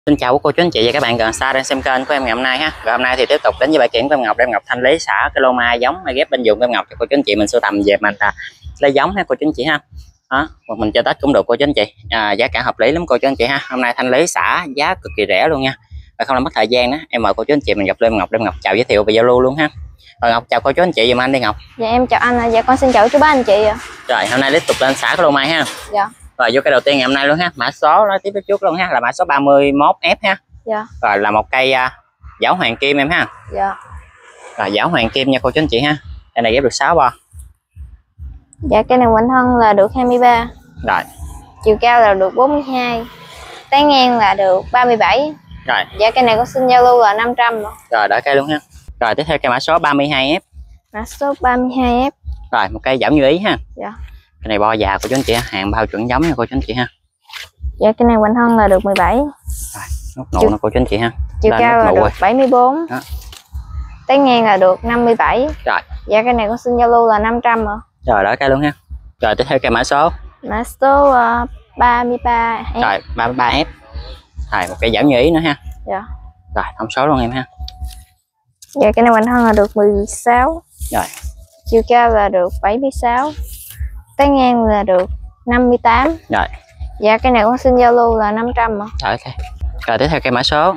Xin chào cô chú anh chị và các bạn gần xa đang xem kênh của em ngày hôm nay ha. Và hôm nay thì tiếp tục đến với bài kiểm của em Ngọc để em Ngọc thanh lý xả cái lô mai giống hay ghép bên dùng của em Ngọc cho cô chú anh chị mình sưu tầm về mình lấy giống ha cô chú anh chị ha. Đó, một mình chơi Tết cũng được cô chú anh chị. Giá cả hợp lý lắm cô chú anh chị ha. Hôm nay thanh lý xả giá cực kỳ rẻ luôn nha. Và không làm mất thời gian đó, em mời cô chú anh chị mình gặp lên Ngọc để em Ngọc chào giới thiệu về giao lưu luôn ha. Rồi Ngọc chào cô chú anh chị giùm anh đi Ngọc. Dạ em chào anh, dạ con xin chào chú bác anh chị ạ. Rồi hôm nay tiếp tục lên xả cái lô mai ha. Dạ. Rồi vô cây đầu tiên ngày hôm nay luôn ha, mã số nói tiếp trước luôn ha, là mã số 31F ha. Dạ. Rồi là một cây giảo hoàng kim em ha. Dạ. Rồi giảo hoàng kim nha cô chú anh chị ha. Cây này ghép được 6 bo. Dạ cây này quanh thân là được 23. Rồi. Chiều cao là được 42. Tán ngang là được 37. Rồi. Dạ cây này con xin giao lưu là 500. Rồi đợi cây luôn ha. Rồi tiếp theo cây mã số 32F. Mã số 32F. Rồi một cây giảo như ý ha. Dạ. Cái này bo già của chú anh chị ha, hàng bao chuẩn giống nha cô chú anh chị ha. Dạ cây này quanh thân là được 17. Rồi nút nụ nè cô chú anh chị ha. Chiều cao là được 74. Đó. Tán ngang là được 57. Rồi. Dạ cây này con xin giao lưu là 500 ạ. Rồi đợi cây luôn ha. Rồi tiếp theo cây mã số 33F. Rồi 33F. Rồi một cây giảo như ý nữa ha. Dạ. Rồi thông số luôn em ha. Dạ cái này quanh thân là được 16. Rồi. Chiều cao là được 76. Tán ngang là được 58. Rồi. Dạ cái này con xin giao lưu là 500 ạ. Rồi ok. Rồi tiếp theo cây mã số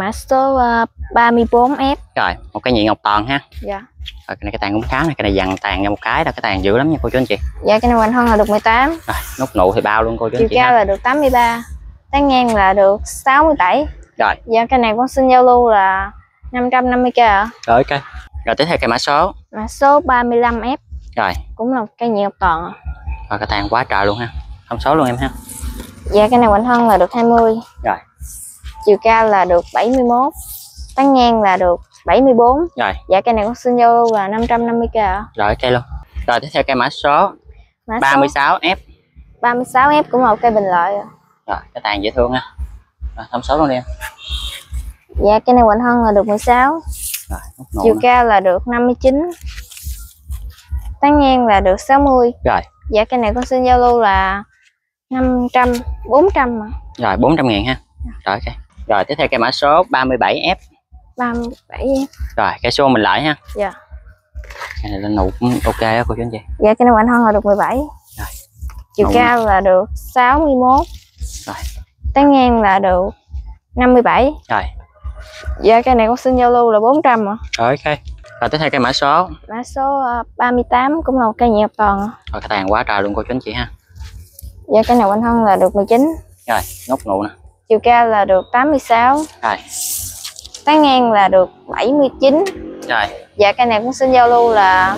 34F. Rồi một cây nhị ngọc toàn ha. Dạ. Rồi cái này cái tàn cũng khá này, cái này dằn tàn ra một cái là cái tàn dữ lắm nha cô chú anh chị. Dạ cái này quanh thân là được 18. Rồi nút nụ thì bao luôn cô chú anh chị. Chiều cao là được 83. Tán ngang là được 67. Rồi. Dạ cái này con xin giao lưu là 550k ạ. Rồi ok. Rồi tiếp theo cây mã số 35F. Rồi cũng là một cây nhị ngọc toàn ạ. Rồi cái tàn quá trời luôn ha, thông số luôn em ha. Dạ cái này quanh thân là được 20. Rồi. Chiều cao là được 71. Tán ngang là được 74. Rồi. Dạ cây này con xin giao lưu là 550k ạ. Rồi ok luôn. Rồi tiếp theo cây mã số 36F. 36F cũng là một cây bình lợi ạ. Rồi cái tàn dễ thương ha. Rồi thông số luôn đi em. Dạ cái này quanh thân là được 16. Rồi, chiều cao là được 59. Tán ngang là được 60. Rồi. Dạ cái này con xin giao lưu là 400 mà. Rồi 400.000 ha. Rồi ok. Rồi tiếp theo cây mã số 37F. 37F. Rồi cây số mình lại ha. Dạ. Cái này lên nụ cũng ok đó cô chú anh chị. Dạ cái này quanh thân là được 17. Rồi. Chiều cao là được 61. Rồi. Tán ngang là được 57. Rồi. Dạ cái này con xin giao lưu là 400 mà. Rồi ok. Rồi tiếp theo cây mã số 38 cũng là một cây nhị ngọc toàn. Rồi cái tàn quá trời luôn cô chú anh chị ha. Dạ cái này quanh thân là được 19. Rồi nút nụ nè. Chiều cao là được 86. Rồi. Tán ngang là được 79. Rồi. Dạ cây này cũng xin giao lưu là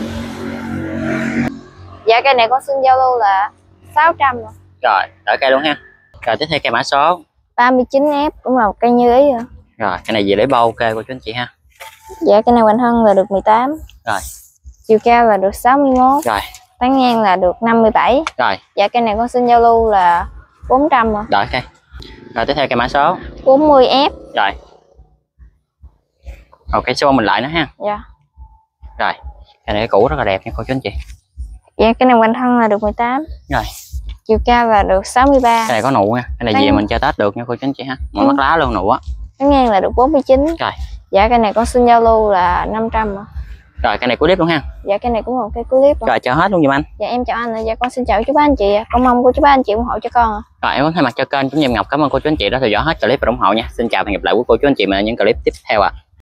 600 rồi. Rồi đợi cây luôn ha. Rồi tiếp theo cây mã số 39F cũng là một cây như ý rồi. Rồi cái này về lấy bầu ok cô chú anh chị ha. Dạ cái này quanh thân là được 18. Rồi. Chiều cao là được 61. Rồi. Tán ngang là được 57. Rồi. Dạ cây này con xin giao lưu là 400 rồi. Đợi cây. Rồi tiếp theo cây mã số 40F. Rồi. Rồi cái số mình lại nữa ha. Dạ. Rồi cái này cũ rất là đẹp nha cô chú anh chị. Dạ cái này quanh thân là được 18. Rồi. Chiều cao là được 63. Cái này có nụ nha, cái này về mình chơi Tết được nha cô chú anh chị ha. Một mắt lá luôn nụ á. Tán ngang là được 49. Rồi. Dạ cái này con xin giao lưu là 500 rồi. Rồi cái này clip luôn ha. Dạ cái này cũng là một cái clip rồi. Rồi chào hết luôn giùm anh. Dạ em chào anh. Dạ con xin chào chú bác anh chị. Con mong cô chú bác anh chị ủng hộ cho con. Rồi em muốn thay mặt cho kênh cũng như em Ngọc cảm ơn cô chú anh chị đã theo dõi hết clip và ủng hộ nha. Xin chào và hẹn gặp lại quý cô chú anh chị mình ở những clip tiếp theo ạ.